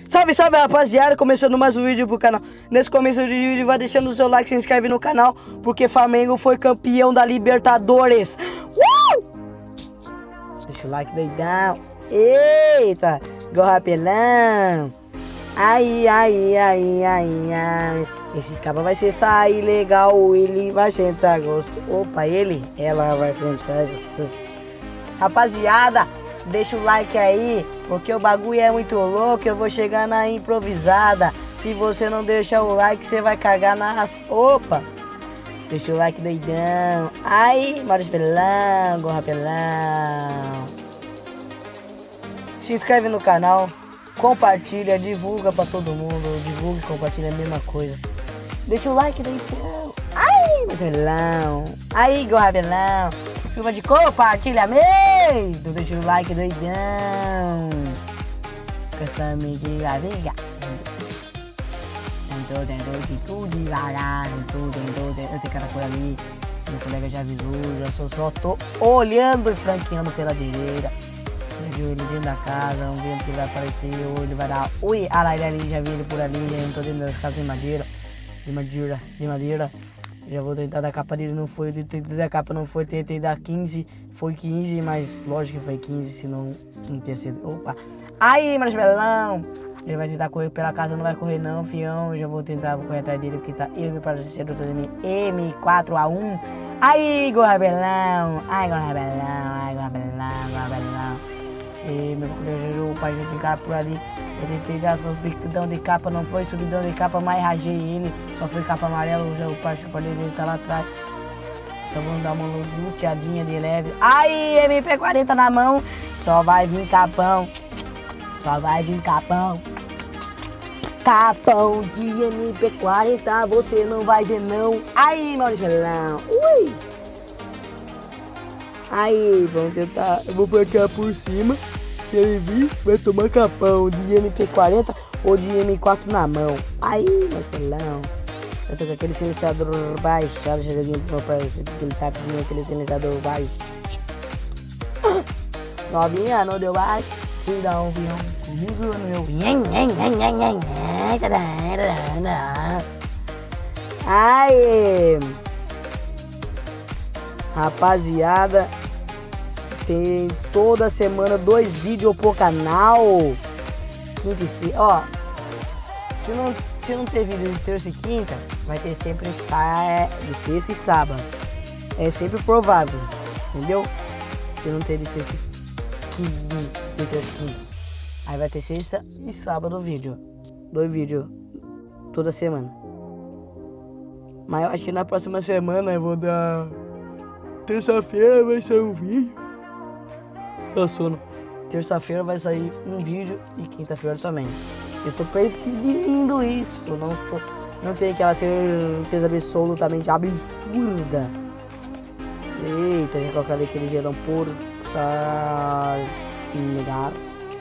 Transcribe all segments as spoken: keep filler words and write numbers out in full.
Salve, salve, rapaziada, começando mais um vídeo pro canal. Nesse começo do vídeo vai deixando o seu like, se inscreve no canal, porque Flamengo foi campeão da Libertadores. Uh! Deixa o like doidão. Eita, gol rapelão. Ai, ai, ai, ai, ai. Esse cabo vai ser sair legal, ele vai sentar gosto. Opa, ele, ela vai sentar gostoso. Rapaziada, deixa o like aí, porque o bagulho é muito louco. Eu vou chegar na improvisada. Se você não deixar o like, você vai cagar nas... Opa! Deixa o like doidão. Ai, Mário Pelão, gol rapelão. Se inscreve no canal, compartilha, divulga pra todo mundo. Divulga e compartilha a mesma coisa. Deixa o like doidão. Ai, Pelão. Aí, gol rapelão. Chuva de compartilhamento. Deixa o like doidão. Casamento de amiga. Tentou, tentou de tudo devagar. Tentou, tentou, tentou. Tem cara por ali. Meu colega já avisou. Já só, só tô olhando e franqueando pela direita. Já viu ele dentro da casa. Um vento que vai aparecer. Ou ele vai dar. Ui, ah lá, ele ali. Já vi ele por ali. Eu não tô dentro das casas de madeira. De madeira. De madeira. Já vou tentar dar capa dele, não foi, tentei dar capa, não foi, tentei dar quinze, foi quinze, mas lógico que foi quinze, senão não tinha sido. Opa! Aí, Marcelão! Ele vai tentar correr pela casa, não vai correr não, fião. Eu já vou tentar correr atrás dele, porque tá eu e meu parceiro do M quatro a um. Aí, gol Rabelão! Ai, gol Rabelão! Ai, gol Rabelão, gol Rabelão! E meu parceiro, o pai já tem cara por ali. Eu tentei dar subidão de capa, não foi subidão de capa, mas rajei ele. Só foi capa amarela, já o parceiro dele tá lá atrás. Só vamos dar uma luteadinha de leve. Aí, M P quarenta na mão. Só vai vir capão. Só vai vir capão. Capão de M P quarenta, você não vai ver não. Aí, Maurício. Ui. Aí, vamos tentar. Eu vou pegar por cima. Se ele vir, vai tomar capão de M P quarenta ou de M quatro na mão. Aí, Marcelão. Eu tô com aquele silenciador baixado, já joguei pro meu parceiro, porque ele tá pedindo aquele silenciador baixo. Novinha, não deu baixo. Se dá um vião comigo no meu. Aí, rapaziada. Tem toda semana dois vídeos pro canal. Quinta e sexta. Ó, se não, se não ter vídeo de terça e quinta, vai ter sempre de sexta e sábado. É sempre provável, entendeu? Se não ter de sexta e de terça e quinta, aí vai ter sexta e sábado vídeo. Dois vídeos toda semana. Mas eu acho que na próxima semana eu vou dar. Terça-feira vai sair um vídeo. Eu sono. Terça-feira vai sair um vídeo e quinta-feira também. Eu tô preferindo isso. Eu não tô. Não tem aquela certeza absolutamente absurda. Eita, já colocarei aquele gelão por lugar.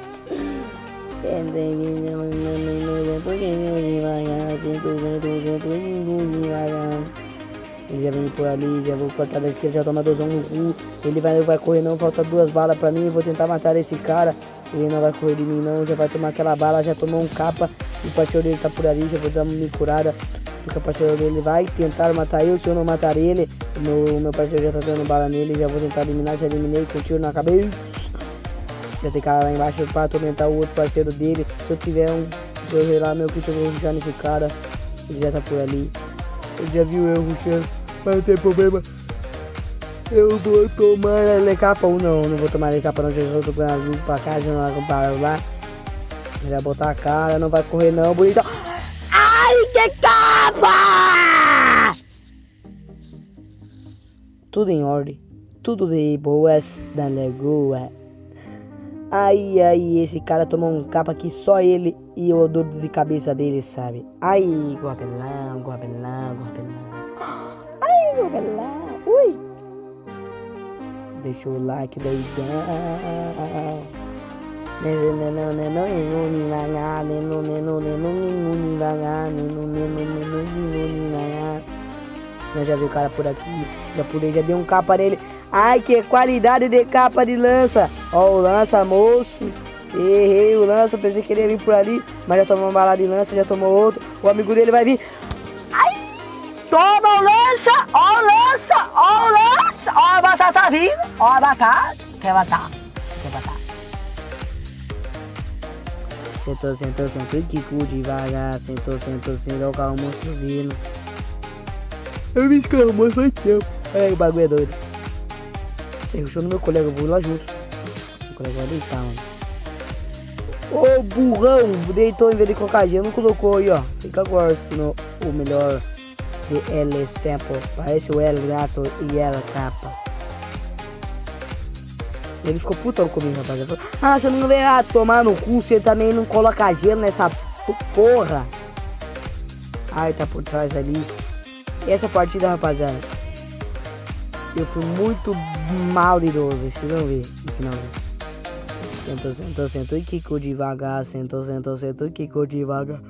Ele já vem por ali, já vou cortar da esquerda, já toma dozão no cu. Ele vai, vai correr não, falta duas balas pra mim. Vou tentar matar esse cara. Ele não vai correr de mim não, já vai tomar aquela bala. Já tomou um capa, o parceiro dele tá por ali. Já vou dar uma curada, porque o parceiro dele vai tentar matar eu. Se eu não matar ele, o meu, meu parceiro já tá dando bala nele. Já vou tentar eliminar, já eliminei com tiro na cabeça. Já tem cara lá embaixo pra atormentar o outro parceiro dele. Se eu tiver um, se eu relar meu kit, eu vou ruxar nesse cara. Ele já tá por ali. Ele já viu eu ruxando. Mas não tem problema. Eu vou tomar a capa ou não, não vou tomar a capa não, já estou com a luz pra cá, já não vai comparar lá. Ele vai botar a cara, não vai correr não, bonitão. Ai, que capa! Tudo em ordem, tudo de boas da lagoa. Ai, ai, esse cara tomou um capa que só ele e o dor de cabeça dele sabe. Ai, guapelão, guapelão, guapelão. Ui! Deixa o like doidão. Eu já vi o cara por aqui. Já pulei, já dei um capa nele. Ai, que qualidade de capa de lança. Ó o lança, moço. Errei o lance, eu pensei que ele ia vir por ali, mas já tomou uma balada de lança, já tomou outro. O amigo dele vai vir. Ai! Toma o lança! Ó o lança! Ó o lança! Ó a batata vindo! Ó a batata! Quer batata? Quer batata? Sentou, sentou, sentou e Kiko devagar. Sentou, sentou, sentou com o monstro vindo. Eu me escalmou faz tempo. Ai, o bagulho é doido. Você rushou no meu colega, eu vou lá junto. O colega vai deitar, mano. Ô burrão, deitou em vez de colocar gelo, não colocou aí, ó. Fica agora, senão o melhor de L Tempo. Parece o L gato e ela capa. Ele ficou putão comigo, rapaziada. Ah, você não veio ah, tomar no cu, você também não coloca gelo nessa porra. Ai, tá por trás ali. E essa partida, rapaziada, eu fui muito maldoso, vocês vão ver no finalzinho. Sentou, sentou, sentou e quicou devagar. Sentou, sentou, sentou e quicou devagar.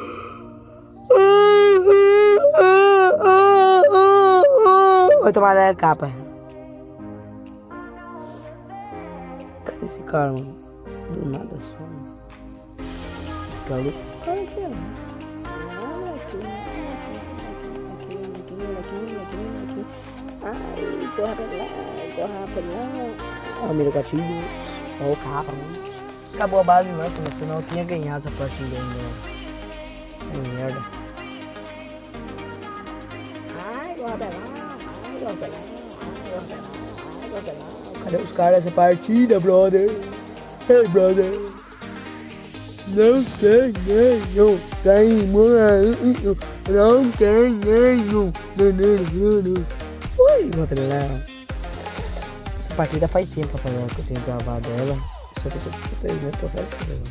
Vai tomar a capa. Cadê esse cara, mano? Do nada só. Cadê? Cadê aqui, ó? Ai, corra pra lá, corra pra lá. Ó, o meu gatinho. Ó o capa, mano. Acabou a base de lança, mas senão eu tinha ganhado essa partida ainda. Que merda. Ai, corra pra lá, ai, corra pra lá, ai, corra pra lá, ai, corra pra lá. Cadê os caras dessa partida, brother? Hey, brother. Não tem nenhum, tem mano, não tem nenhum. Ui, material. Essa partida faz tempo, rapaziada, que eu tenho gravado ela. Só que eu tô perdendo o processo agora.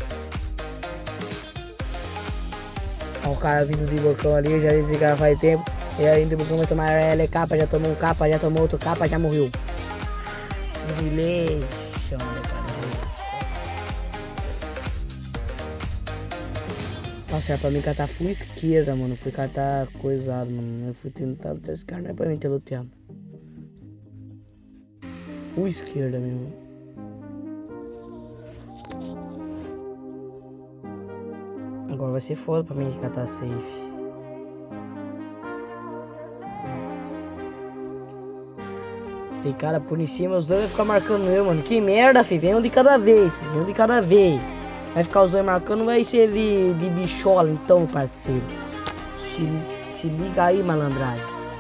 Ó, o cara vindo de bocão ali, eu já disse que cara faz tempo. E aí de bocão vai tomar L capa, já tomou um capa, já tomou outro capa, já morreu. Humilhation, nossa, era pra mim catar full esquerda, mano. Fui catar coisado, mano. Eu fui tentar lutar esse cara, não é pra mim ter luteado. Full esquerda mesmo. Agora vai ser foda pra mim catar safe. Tem cara por em cima, os dois vai ficar marcando eu, mano. Que merda, filho. Vem um de cada vez, filho. Vem um de cada vez. Vai ficar os dois marcando, vai ser de, de bichola então, parceiro. Se, se liga aí, malandragem.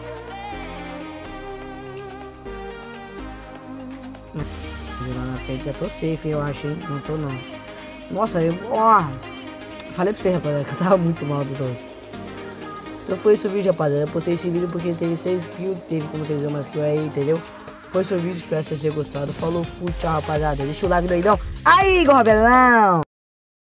Lá na frente eu tô safe, eu acho, hein? Não tô não. Nossa, eu... Ó, falei pra você, rapaziada, que eu tava muito mal do doce. Então foi esse o vídeo, rapaziada. Eu postei esse vídeo porque teve seis kills, teve como vocês viram umas kills aí, entendeu? Foi esse o vídeo, espero que vocês tenham gostado. Falou, fui, tchau, rapaziada. Deixa o like doidão. Aí, Gobelão!